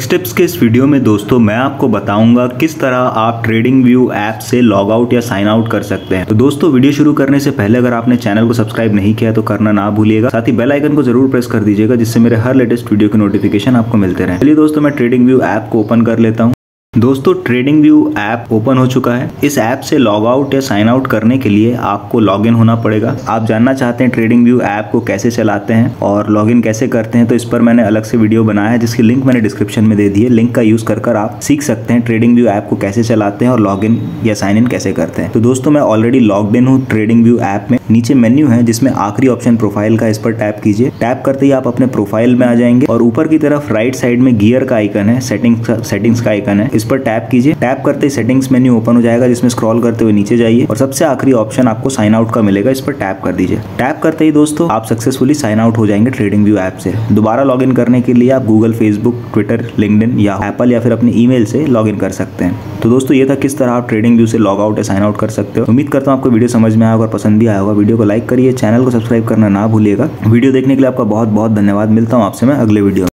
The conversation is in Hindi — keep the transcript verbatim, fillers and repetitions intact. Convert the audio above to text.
टेक स्टेप्स के इस वीडियो में दोस्तों मैं आपको बताऊंगा किस तरह आप ट्रेडिंग व्यू ऐप से लॉग आउट या साइन आउट कर सकते हैं। तो दोस्तों वीडियो शुरू करने से पहले अगर आपने चैनल को सब्सक्राइब नहीं किया तो करना ना भूलिएगा, साथ ही बेल आइकन को जरूर प्रेस कर दीजिएगा जिससे मेरे हर लेटेस्ट वीडियो के नोटिफिकेशन आपको मिलते रहे। चलिए दोस्तों मैं ट्रेडिंग व्यू ऐप को ओपन कर लेता हूँ। दोस्तों ट्रेडिंग व्यू ऐप ओपन हो चुका है। इस ऐप से लॉग आउट या साइन आउट करने के लिए आपको लॉगिन होना पड़ेगा। आप जानना चाहते हैं ट्रेडिंग व्यू ऐप को कैसे चलाते हैं और लॉगिन कैसे करते हैं, तो इस पर मैंने अलग से वीडियो बनाया है जिसकी लिंक मैंने डिस्क्रिप्शन में दे दी है। लिंक का यूज कर कर आप सीख सकते हैं ट्रेडिंग व्यू ऐप को कैसे चलाते हैं और लॉग इन या साइन इन कैसे करते हैं। तो दोस्तों मैं ऑलरेडी लॉग्ड इन हूँ ट्रेडिंग व्यू ऐप में। नीचे मेन्यू है जिसमें आखिरी ऑप्शन प्रोफाइल का, इस पर टैप कीजिए। टैप करते ही आप अपने प्रोफाइल में आ जाएंगे और ऊपर की तरफ राइट साइड में गियर का आइकन है, सेटिंग्स का सेटिंग्स का आइकन है, इस पर टैप कीजिए। टैप करते ही सेटिंग्स मेन्यू ओपन हो जाएगा जिसमें स्क्रॉल करते हुए नीचे जाइए और सबसे आखिरी ऑप्शन आपको साइन आउट का मिलेगा, इस पर टैप कर दीजिए। टैप करते ही दोस्तों आप सक्सेसफुली साइन आउट हो जाएंगे ट्रेडिंग व्यू ऐप से। दोबारा लॉगिन करने के लिए आप गूगल, फेसबुक, ट्विटर, लिंक्डइन या एप्पल या फिर अपनी ईमेल से लॉगिन कर सकते हैं। तो दोस्तों ये था किस तरह आप ट्रेडिंग व्यू से लॉग आउट या साइन आउट कर सकते हो। उम्मीद करता हूँ आपको वीडियो समझ में आया होगा और पसंद भी आया होगा। वीडियो को लाइक करिए, चैनल को सब्सक्राइब करना ना भूलिएगा। वीडियो देखने के लिए आपका बहुत बहुत धन्यवाद। मिलता हूँ आपसे मैं अगले वीडियो में।